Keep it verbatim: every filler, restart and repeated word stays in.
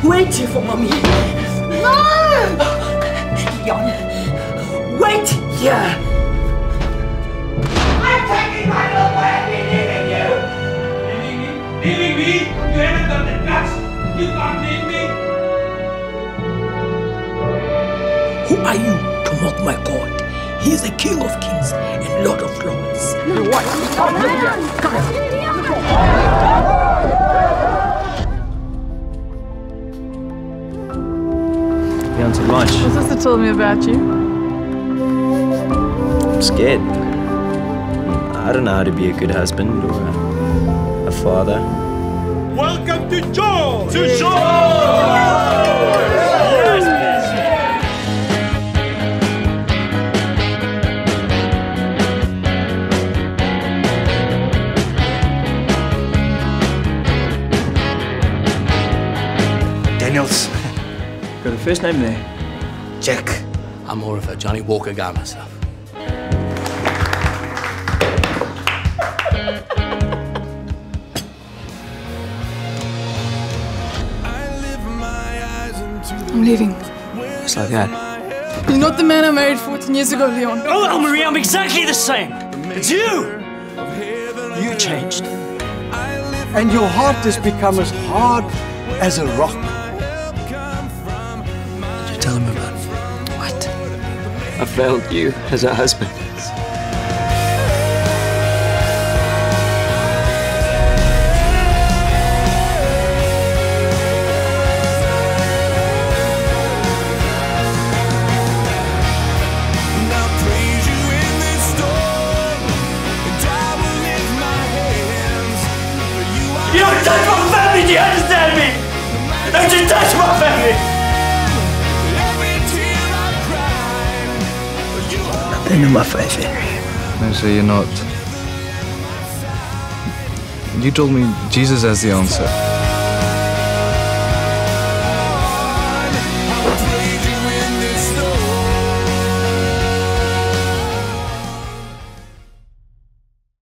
Wait here for mommy. No! Leon, wait here. I'm taking my little boy and leaving you. Leaving me? Leaving me? You haven't done the nuts. You can't leave me. Who are you to mock my God? He is the King of Kings and Lord of Lords. No. What? Come here. Come You on to lunch? What's this to tell me about you? I'm scared. I don't know how to be a good husband or a, a father. Welcome to Jaws! To Jaws! Yes, Daniels. Got a first name there. Jack. I'm more of a Johnny Walker guy myself. I'm leaving. Just like that. You're not the man I married fourteen years ago, Leon. Oh, Elmarie, I'm exactly the same. It's you. You changed. And your heart has become as hard as a rock. Did you tell him about it? What? I failed you as a husband. You don't touch my family, do you understand me? Don't you touch my family! Nothing in my face, Henry. No, so you're not. You told me Jesus has the answer.